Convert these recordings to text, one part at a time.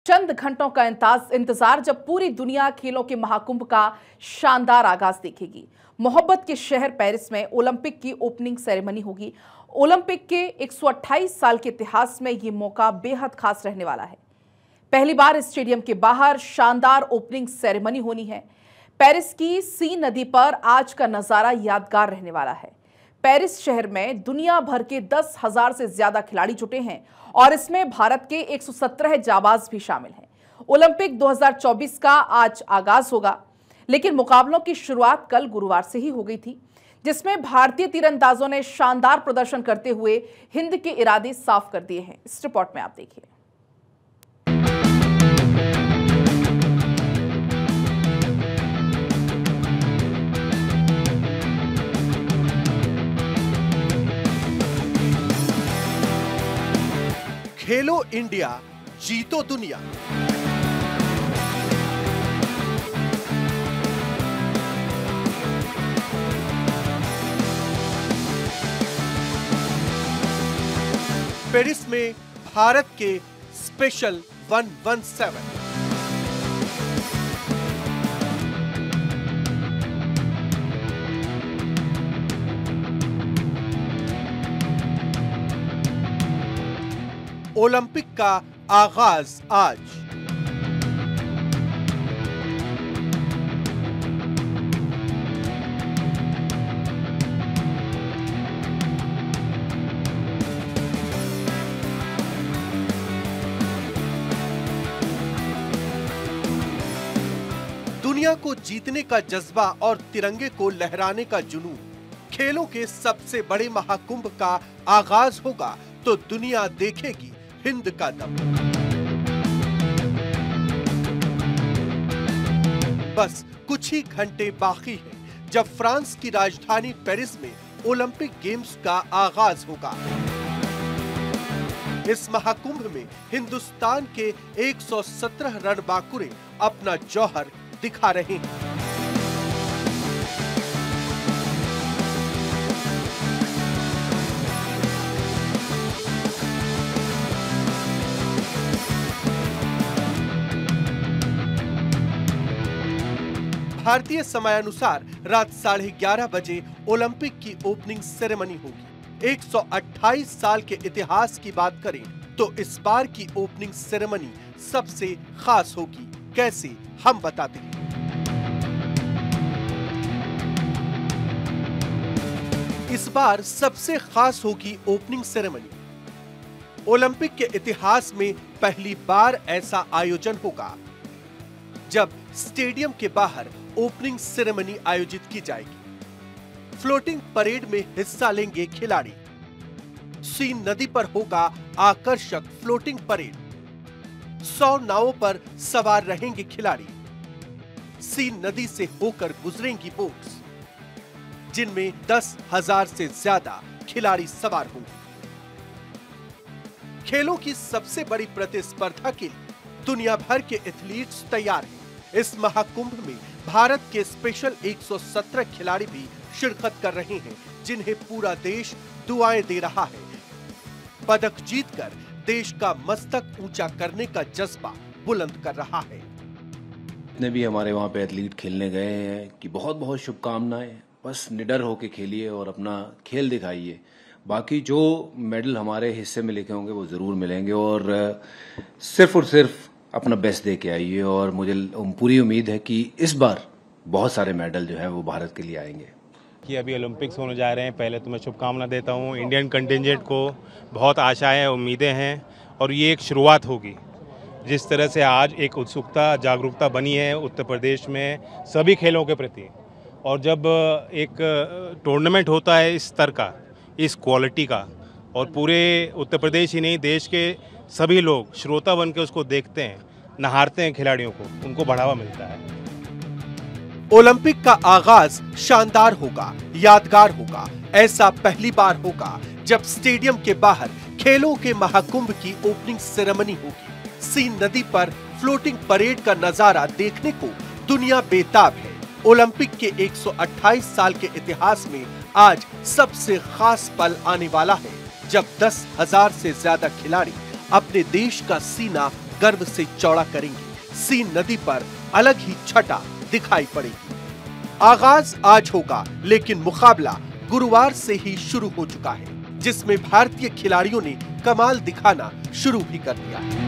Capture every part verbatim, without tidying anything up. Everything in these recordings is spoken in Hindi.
चंद घंटों का इंतजार जब पूरी दुनिया खेलों के महाकुंभ का शानदार आगाज देखेगी। मोहब्बत के शहर पेरिस में ओलंपिक की ओपनिंग सेरेमनी होगी। ओलंपिक के एक सौ अट्ठाईस साल के इतिहास में यह मौका बेहद खास रहने वाला है। पहली बार स्टेडियम के बाहर शानदार ओपनिंग सेरेमनी होनी है। पेरिस की सीन नदी पर आज का नजारा यादगार रहने वाला है। पेरिस शहर में दुनिया भर के दस हजार से ज्यादा खिलाड़ी जुटे हैं और इसमें भारत के एक सौ सत्रह जाबाज भी शामिल हैं। ओलंपिक दो हज़ार चौबीस का आज आगाज होगा, लेकिन मुकाबलों की शुरुआत कल गुरुवार से ही हो गई थी, जिसमें भारतीय तीरंदाजों ने शानदार प्रदर्शन करते हुए हिंद के इरादे साफ कर दिए हैं। इस रिपोर्ट में आप देखिए। खेलो इंडिया, जीतो दुनिया। पेरिस में भारत के स्पेशल एक सौ सत्रह। ओलंपिक का आगाज आज। दुनिया को जीतने का जज्बा और तिरंगे को लहराने का जुनून। खेलों के सबसे बड़े महाकुंभ का आगाज होगा तो दुनिया देखेगी हिंद का दम। बस कुछ ही घंटे बाकी हैं जब फ्रांस की राजधानी पेरिस में ओलंपिक गेम्स का आगाज होगा। इस महाकुंभ में हिंदुस्तान के एक सौ सत्रह रणबांकुरे अपना जौहर दिखा रहे हैं। भारतीय समयानुसार रात साढ़े ग्यारह बजे ओलंपिक की ओपनिंग सेरेमनी होगी। एक सौ अट्ठाईस साल के इतिहास की बात करें तो इस बार की ओपनिंग सेरेमनी सबसे खास होगी। कैसे, हम बताते हैं। इस बार सबसे खास होगी ओपनिंग सेरेमनी। ओलंपिक के इतिहास में पहली बार ऐसा आयोजन होगा जब स्टेडियम के बाहर ओपनिंग सेरेमनी आयोजित की जाएगी। फ्लोटिंग परेड में हिस्सा लेंगे खिलाड़ी। सीन नदी पर होगा आकर्षक फ्लोटिंग परेड। सौ नावों पर सवार रहेंगे खिलाड़ी। सीन नदी से होकर गुजरेंगी बोट्स, जिनमें दस हजार से ज्यादा खिलाड़ी सवार होंगे। खेलों की सबसे बड़ी प्रतिस्पर्धा के लिए दुनिया भर के एथलीट्स तैयार हैं। इस महाकुंभ में भारत के स्पेशल एक सौ सत्रह खिलाड़ी भी शिरकत कर रहे हैं, जिन्हें पूरा देश दुआएं दे रहा है। पदक जीतकर देश का मस्तक ऊंचा करने का जज्बा बुलंद कर रहा है। जितने भी हमारे वहाँ पे एथलीट खेलने गए हैं कि बहुत बहुत शुभकामनाएं। बस निडर होके खेलिए और अपना खेल दिखाइए। बाकी जो मेडल हमारे हिस्से में लिखे होंगे वो जरूर मिलेंगे और सिर्फ और सिर्फ अपना बेस्ट दे के आइए। और मुझे पूरी उम्मीद है कि इस बार बहुत सारे मेडल जो है वो भारत के लिए आएंगे। कि अभी ओलंपिक्स होने जा रहे हैं, पहले तो मैं शुभकामना देता हूँ। इंडियन कंटिंजेंट को बहुत आशाएं, उम्मीदें हैं और ये एक शुरुआत होगी। जिस तरह से आज एक उत्सुकता, जागरूकता बनी है उत्तर प्रदेश में सभी खेलों के प्रति, और जब एक टूर्नामेंट होता है इस स्तर का, इस क्वालिटी का, और पूरे उत्तर प्रदेश ही नहीं देश के सभी लोग श्रोता बन के उसको देखते हैं, नहारते हैं खिलाड़ियों को, उनको बढ़ावा मिलता है। ओलंपिक का आगाज शानदार होगा, यादगार होगा। ऐसा पहली बार होगा जब स्टेडियम के बाहर खेलों के महाकुंभ की ओपनिंग सेरेमनी होगी। सीन नदी पर फ्लोटिंग परेड का नजारा देखने को दुनिया बेताब है। ओलंपिक के एक सौ अट्ठाईस साल के इतिहास में आज सबसे खास पल आने वाला है जब दस हजार से ज्यादा खिलाड़ी अपने देश का सीना गर्व से चौड़ा करेंगे। सीन नदी पर अलग ही छटा दिखाई पड़ेगी। आगाज आज होगा, लेकिन मुकाबला गुरुवार से ही शुरू हो चुका है, जिसमें भारतीय खिलाड़ियों ने कमाल दिखाना शुरू भी कर दिया है।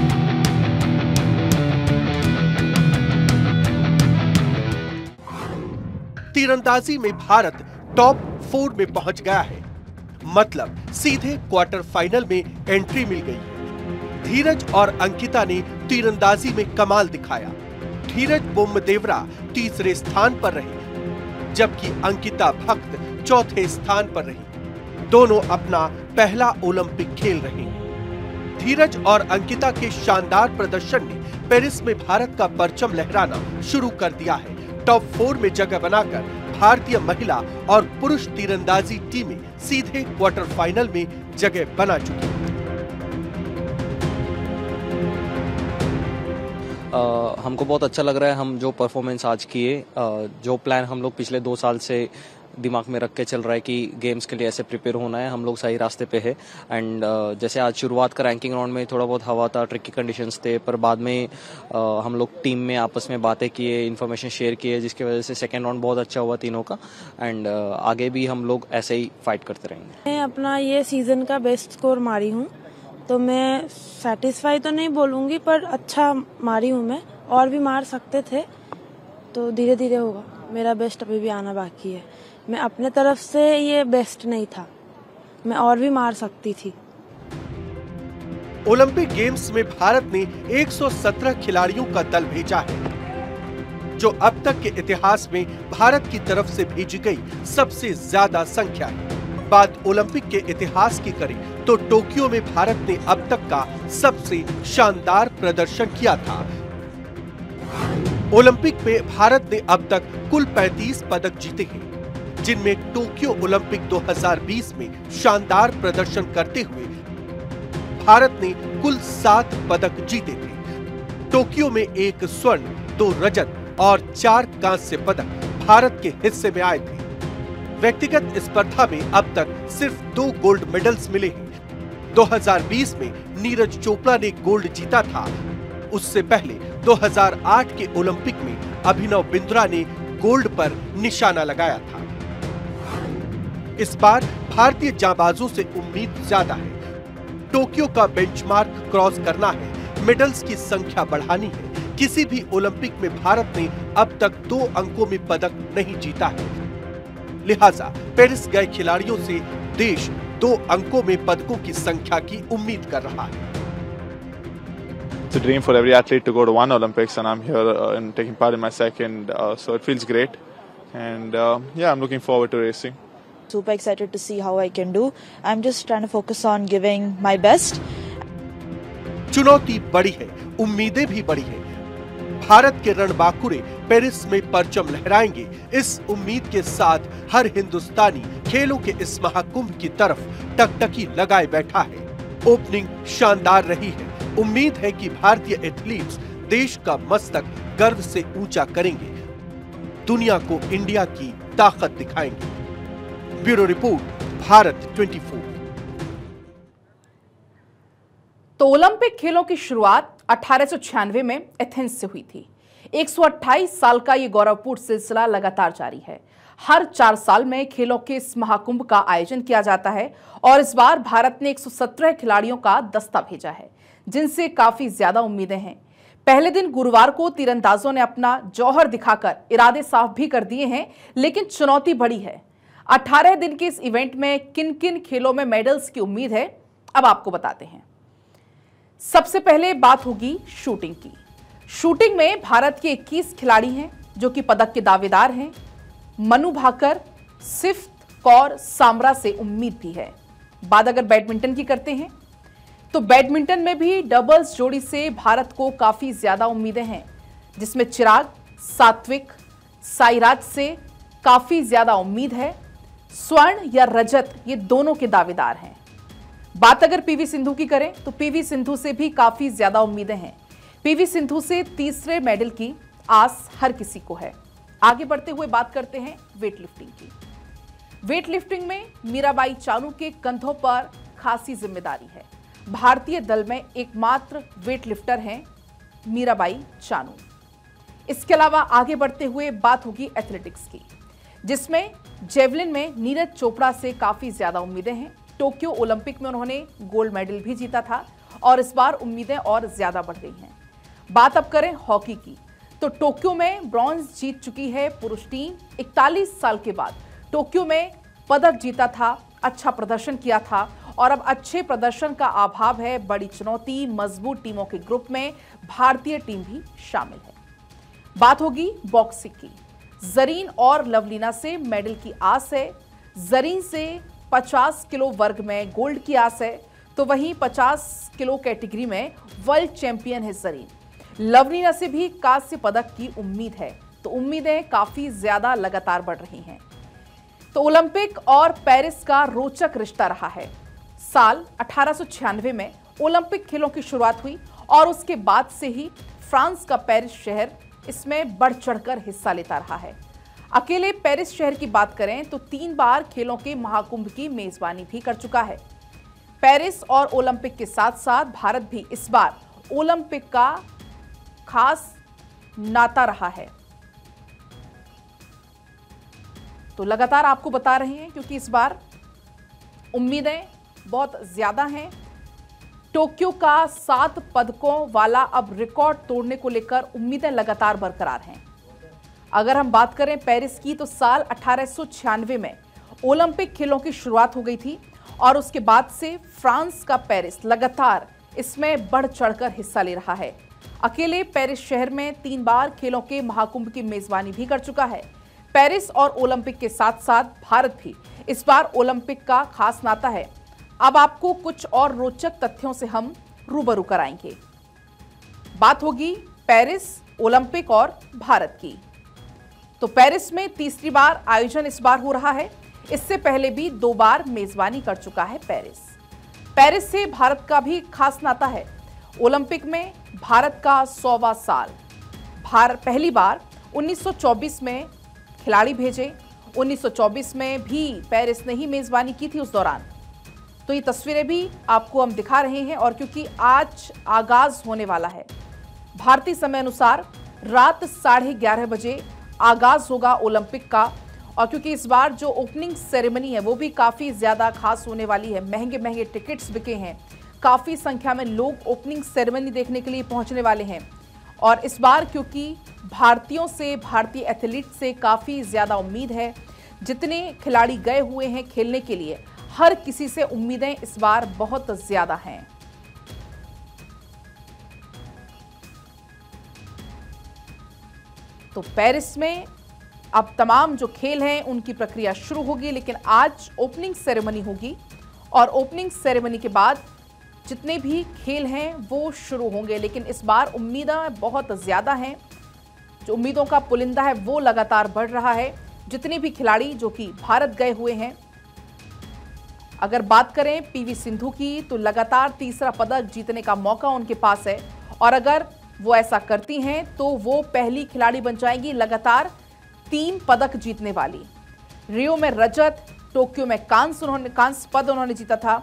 तीरंदाजी में भारत टॉप फोर में पहुंच गया है, मतलब सीधे क्वार्टर फाइनल में एंट्री मिल गई है। धीरज और अंकिता ने तीरंदाजी में कमाल दिखाया। धीरज बोम्मदेवरा तीसरे स्थान पर रहे, जबकि अंकिता भक्त चौथे स्थान पर रही। दोनों अपना पहला ओलंपिक खेल रहे हैं। धीरज और अंकिता के शानदार प्रदर्शन ने पेरिस में भारत का परचम लहराना शुरू कर दिया है। टॉप फोर में जगह बनाकर भारतीय महिला और पुरुष तीरंदाजी टीमें सीधे क्वार्टर फाइनल में जगह बना चुकी हैं। हमको बहुत अच्छा लग रहा है। हम जो परफॉर्मेंस आज किए, जो प्लान हम लोग पिछले दो साल से दिमाग में रख के चल रहा है कि गेम्स के लिए ऐसे प्रिपेयर होना है, हम लोग सही रास्ते पे है। एंड uh, जैसे आज शुरुआत का रैंकिंग राउंड में थोड़ा बहुत हवा था, ट्रिकी कंडीशंस थे, पर बाद में uh, हम लोग टीम में आपस में बातें किए, इन्फॉर्मेशन शेयर किए, जिसकी वजह से सेकेंड राउंड बहुत अच्छा हुआ तीनों का। एंड uh, आगे भी हम लोग ऐसे ही फाइट करते रहेंगे। मैं अपना ये सीजन का बेस्ट स्कोर मारी हूँ, तो मैं सेटिस्फाई तो नहीं बोलूँगी, पर अच्छा मारी हूँ मैं। और भी मार सकते थे, तो धीरे धीरे होगा। मेरा बेस्ट अभी भी आना बाकी है। मैं अपने तरफ से ये बेस्ट नहीं था, मैं और भी मार सकती थी। ओलंपिक गेम्स में भारत ने एक सौ सत्रह खिलाड़ियों का दल भेजा है, जो अब तक के इतिहास में भारत की तरफ से भेजी गई सबसे ज्यादा संख्या है। बात ओलंपिक के इतिहास की करें तो टोक्यो में भारत ने अब तक का सबसे शानदार प्रदर्शन किया था। ओलंपिक में भारत ने अब तक कुल पैंतीस पदक जीते हैं, जिनमें टोक्यो ओलंपिक दो हज़ार बीस में शानदार प्रदर्शन करते हुए भारत ने कुल सात पदक जीते थे। टोक्यो में एक स्वर्ण, दो रजत और चार कांस्य पदक भारत के हिस्से में आए थे। व्यक्तिगत स्पर्धा में अब तक सिर्फ दो गोल्ड मेडल्स मिले हैं। दो हज़ार बीस में नीरज चोपड़ा ने गोल्ड जीता था। उससे पहले दो हज़ार आठ के ओलंपिक में अभिनव बिंद्रा ने गोल्ड पर निशाना लगाया था। इस बार भारतीय जांबाजों से उम्मीद ज्यादा है। टोक्यो का बेंचमार्क क्रॉस करना है, मेडल्स की संख्या बढ़ानी है। किसी भी ओलंपिक में भारत ने अब तक दो अंकों में पदक नहीं जीता है, लिहाजा पेरिस गए खिलाड़ियों से देश दो अंकों में पदकों की संख्या की उम्मीद कर रहा है। It's a dream for every athlete to go to one Olympics, and I'm here uh, and taking part in my second, uh, so it feels great. And uh, yeah, I'm looking forward to racing. Super excited to see how I can do. I'm just trying to focus on giving my best. चुनौती बड़ी है, उम्मीदें भी बड़ी है। भारत के रणबांकुरे पेरिस में परचम लहराएंगे, इस उम्मीद के साथ हर हिंदुस्तानी खेलों के इस महाकुंभ की तरफ टकटकी लगाए बैठा है। ओपनिंग शानदार रही है। उम्मीद है कि भारतीय एथलीट्स देश का मस्तक गर्व से ऊंचा करेंगे, दुनिया को इंडिया की ताकत दिखाएंगे। ब्यूरो रिपोर्ट, भारत चौबीस। तो ओलंपिक खेलों की शुरुआत अठारह सौ छियानवे में एथेंस से हुई थी। एक सौ अट्ठाईस साल का ये गौरवपूर्ण सिलसिला लगातार जारी है। हर चार साल में खेलों के इस महाकुंभ का आयोजन किया जाता है और इस बार भारत ने एक सौ सत्रह खिलाड़ियों का दस्ता भेजा है, जिनसे काफी ज्यादा उम्मीदें हैं। पहले दिन गुरुवार को तीरंदाजों ने अपना जौहर दिखाकर इरादे साफ भी कर दिए हैं, लेकिन चुनौती बड़ी है। अठारह दिन के इस इवेंट में किन किन खेलों में मेडल्स की उम्मीद है, अब आपको बताते हैं। सबसे पहले बात होगी शूटिंग की। शूटिंग में भारत के इक्कीस खिलाड़ी हैं जो कि पदक के दावेदार हैं। मनु भाकर, सिफ्त कौर, सामरा से उम्मीद भी है। बात अगर बैडमिंटन की करते हैं तो बैडमिंटन में भी डबल्स जोड़ी से भारत को काफी ज्यादा उम्मीदें हैं, जिसमें चिराग, सात्विक, साईराज से काफी ज्यादा उम्मीद है। स्वर्ण या रजत ये दोनों के दावेदार हैं। बात अगर पीवी सिंधु की करें तो पीवी सिंधु से भी काफी ज्यादा उम्मीदें हैं। पीवी सिंधु से तीसरे मेडल की आस हर किसी को है। आगे बढ़ते हुए बात करते हैं वेट लिफ्टिंग की। वेट लिफ्टिंग में मीराबाई चानू के कंधों पर खासी जिम्मेदारी है। भारतीय दल में एकमात्र वेट लिफ्टर हैं मीराबाई चानू। इसके अलावा आगे बढ़ते हुए बात होगी एथलेटिक्स की, जिसमें जेवलिन में नीरज चोपड़ा से काफी ज्यादा उम्मीदें हैं। टोक्यो ओलंपिक में उन्होंने गोल्ड मेडल भी जीता था और इस बार उम्मीदें और ज्यादा बढ़ गई हैं। बात अब करें हॉकी की, तो टोक्यो में ब्रॉन्ज जीत चुकी है पुरुष टीम। इकतालीस साल के बाद टोक्यो में पदक जीता था, अच्छा प्रदर्शन किया था और अब अच्छे प्रदर्शन का अभाव है। बड़ी चुनौती, मजबूत टीमों के ग्रुप में भारतीय टीम भी शामिल है। बात होगी बॉक्सिंग की, जरीन और लवलीना से मेडल की आस है। जरीन से पचास किलो वर्ग में गोल्ड की आस है, तो वहीं पचास किलो कैटेगरी में वर्ल्ड चैंपियन है जरीन। लवलीना से भी कांस्य पदक की उम्मीद है, तो उम्मीदें काफी ज्यादा लगातार बढ़ रही हैं। तो ओलंपिक और पेरिस का रोचक रिश्ता रहा है। साल अठारह सौ छियानवे में ओलंपिक खेलों की शुरुआत हुई और उसके बाद से ही फ्रांस का पेरिस शहर इसमें बढ़ चढ़कर हिस्सा लेता रहा है। अकेले पेरिस शहर की बात करें तो तीन बार खेलों के महाकुंभ की मेजबानी भी कर चुका है। पेरिस और ओलंपिक के साथ साथ भारत भी इस बार ओलंपिक का खास नाता रहा है। तो लगातार आपको बता रहे हैं क्योंकि इस बार उम्मीदें बहुत ज्यादा हैं। टोक्यो का सात पदकों वाला अब रिकॉर्ड तोड़ने को लेकर उम्मीदें लगातार बरकरार हैं। अगर हम बात करें पेरिस की, तो साल अठारह सौ छियानवे में ओलंपिक खेलों की शुरुआत हो गई थी और उसके बाद से फ्रांस का पेरिस लगातार इसमें बढ़ चढ़कर हिस्सा ले रहा है। अकेले पेरिस शहर में तीन बार खेलों के महाकुंभ की मेजबानी भी कर चुका है। पेरिस और ओलंपिक के साथ साथ भारत भी इस बार ओलंपिक का खास नाता है। अब आपको कुछ और रोचक तथ्यों से हम रूबरू कराएंगे। बात होगी पेरिस, ओलंपिक और भारत की। तो पेरिस में तीसरी बार आयोजन इस बार हो रहा है। इससे पहले भी दो बार मेजबानी कर चुका है पेरिस। पेरिस से भारत का भी खास नाता है। ओलंपिक में भारत का सौवां साल। भारत पहली बार उन्नीस सौ चौबीस में खिलाड़ी भेजे। उन्नीस सौ चौबीस में भी पेरिस ने ही मेजबानी की थी उस दौरान। तो ये तस्वीरें भी आपको हम दिखा रहे हैं और क्योंकि आज आगाज होने वाला है, भारतीय समय अनुसार रात साढ़े ग्यारह बजे आगाज होगा ओलंपिक का। और क्योंकि इस बार जो ओपनिंग सेरेमनी है वो भी काफ़ी ज़्यादा खास होने वाली है। महंगे महंगे टिकट्स बिके हैं, काफ़ी संख्या में लोग ओपनिंग सेरेमनी देखने के लिए पहुंचने वाले हैं। और इस बार क्योंकि भारतीयों से, भारतीय एथलीट से काफ़ी ज़्यादा उम्मीद है। जितने खिलाड़ी गए हुए हैं खेलने के लिए, हर किसी से उम्मीदें इस बार बहुत ज़्यादा हैं। तो पेरिस में अब तमाम जो खेल हैं उनकी प्रक्रिया शुरू होगी, लेकिन आज ओपनिंग सेरेमनी होगी और ओपनिंग सेरेमनी के बाद जितने भी खेल हैं वो शुरू होंगे। लेकिन इस बार उम्मीदें बहुत ज़्यादा हैं। जो उम्मीदों का पुलिंदा है वो लगातार बढ़ रहा है। जितने भी खिलाड़ी जो कि भारत गए हुए हैं, अगर बात करें पीवी सिंधु की, तो लगातार तीसरा पदक जीतने का मौका उनके पास है और अगर वो ऐसा करती हैं तो वो पहली खिलाड़ी बन जाएंगी लगातार तीन पदक जीतने वाली। रियो में रजत, टोक्यो में कांस्य उन्होंने कांस्य पद उन्होंने जीता था।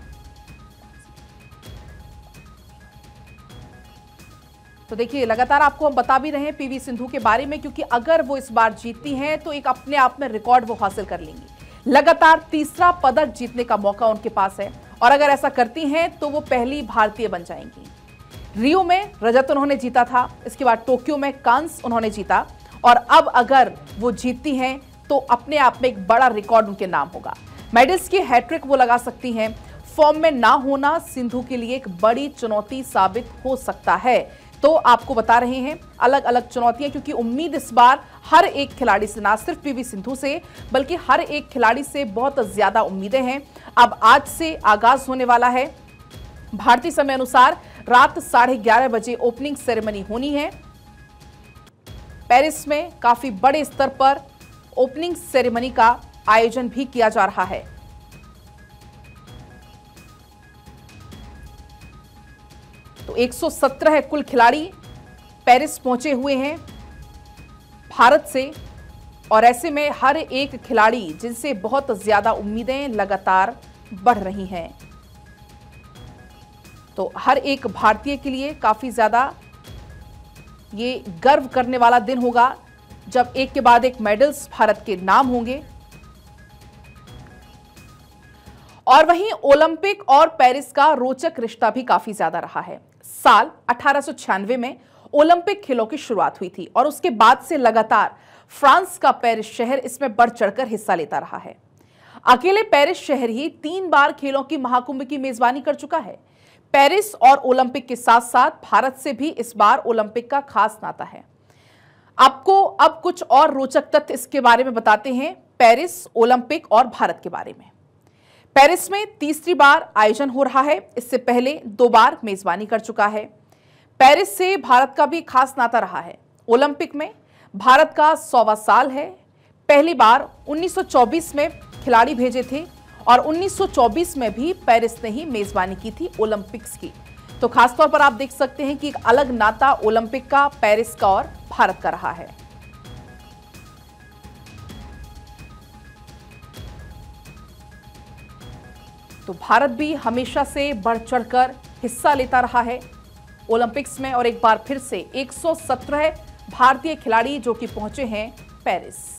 तो देखिए लगातार आपको हम बता भी रहे हैं पीवी सिंधु के बारे में, क्योंकि अगर वो इस बार जीतती हैं तो एक अपने आप में रिकॉर्ड वो हासिल कर लेंगी। लगातार तीसरा पदक जीतने का मौका उनके पास है और अगर ऐसा करती हैं तो वो पहली भारतीय बन जाएंगी। रियो में रजत उन्होंने जीता था, इसके बाद टोक्यो में कांस्य उन्होंने जीता और अब अगर वो जीतती हैं तो अपने आप में एक बड़ा रिकॉर्ड उनके नाम होगा। मेडल्स की हैट्रिक वो लगा सकती हैं। फॉर्म में ना होना सिंधु के लिए एक बड़ी चुनौती साबित हो सकता है। तो आपको बता रहे हैं अलग अलग चुनौतियां, क्योंकि उम्मीद इस बार हर एक खिलाड़ी से, ना सिर्फ पीवी सिंधु से बल्कि हर एक खिलाड़ी से बहुत ज्यादा उम्मीदें हैं। अब आज से आगाज होने वाला है। भारतीय समय अनुसार रात साढ़े ग्यारह बजे ओपनिंग सेरेमनी होनी है। पेरिस में काफी बड़े स्तर पर ओपनिंग सेरेमनी का आयोजन भी किया जा रहा है। तो एक सौ सत्रह कुल खिलाड़ी पेरिस पहुंचे हुए हैं भारत से और ऐसे में हर एक खिलाड़ी जिनसे बहुत ज्यादा उम्मीदें लगातार बढ़ रही हैं। तो हर एक भारतीय के लिए काफी ज्यादा ये गर्व करने वाला दिन होगा जब एक के बाद एक मेडल्स भारत के नाम होंगे। और वहीं ओलंपिक और पेरिस का रोचक रिश्ता भी काफी ज्यादा रहा है। साल अठारह सौ छियानवे में ओलंपिक खेलों की शुरुआत हुई थी और उसके बाद से लगातार फ्रांस का पेरिस शहर इसमें बढ़ चढ़कर हिस्सा लेता रहा है। अकेले पेरिस शहर ही तीन बार खेलों की महाकुंभ की मेजबानी कर चुका है। पेरिस और ओलंपिक के साथ साथ भारत से भी इस बार ओलंपिक का खास नाता है। आपको अब कुछ और रोचक तथ्य इसके बारे में बताते हैं, पेरिस, ओलंपिक और भारत के बारे में। पेरिस में तीसरी बार आयोजन हो रहा है। इससे पहले दो बार मेजबानी कर चुका है। पेरिस से भारत का भी खास नाता रहा है। ओलंपिक में भारत का सौवां साल है। पहली बार उन्नीस सौ चौबीस में खिलाड़ी भेजे थे और उन्नीस सौ चौबीस में भी पेरिस ने ही मेजबानी की थी ओलंपिक्स की। तो खासतौर पर आप देख सकते हैं कि एक अलग नाता ओलंपिक का, पेरिस का और भारत का रहा है। तो भारत भी हमेशा से बढ़ चढ़कर हिस्सा लेता रहा है ओलंपिक्स में और एक बार फिर से एक सौ सत्रह भारतीय खिलाड़ी जो कि पहुंचे हैं पेरिस।